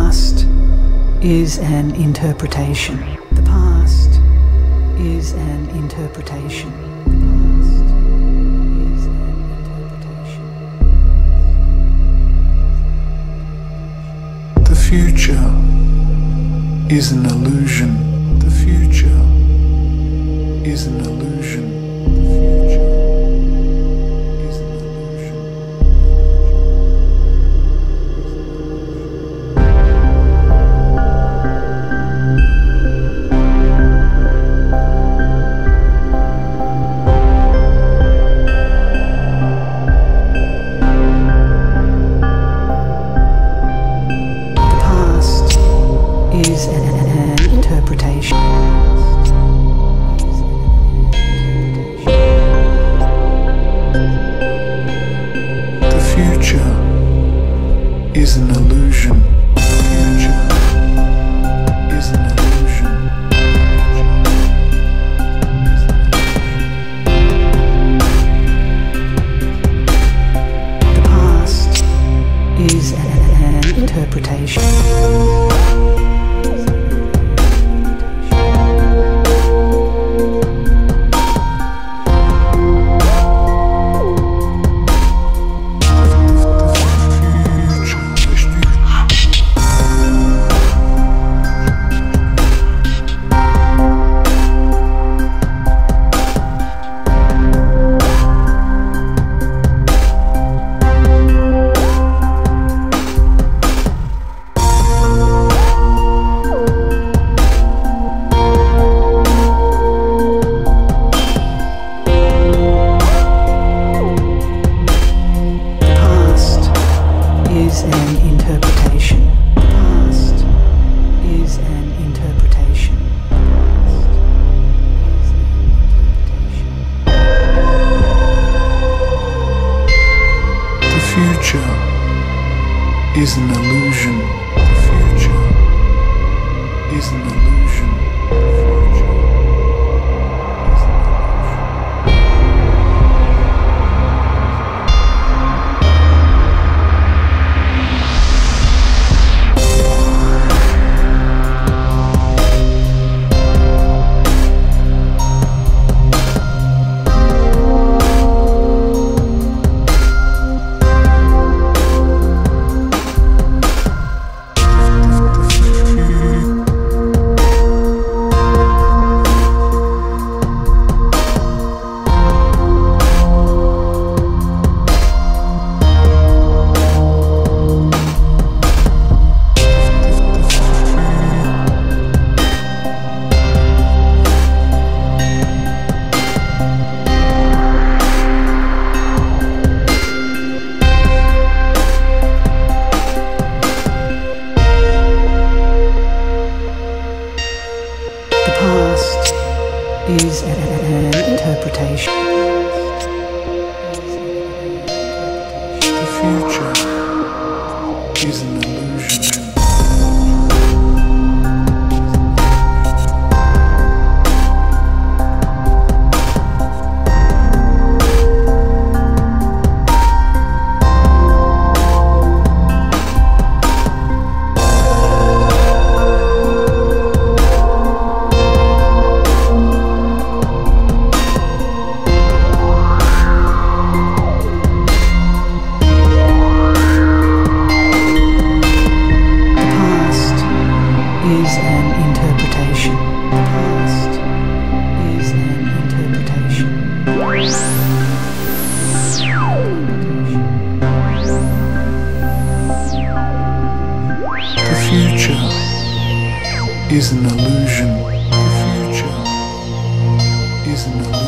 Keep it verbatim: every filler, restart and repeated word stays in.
past is an interpretation. The past is an interpretation. The past is an interpretation. The future is an illusion. The future is an illusion. The future is an illusion. Is an interpretation. The future is an illusion. The future is an illusion. The past is an interpretation. Is an interpretation. The past is an interpretation. The future is an illusion. The future is an illusion. Is an interpretation. The future is an illusion. Is an interpretation. The past is an interpretation. The future is an illusion. The future is an illusion.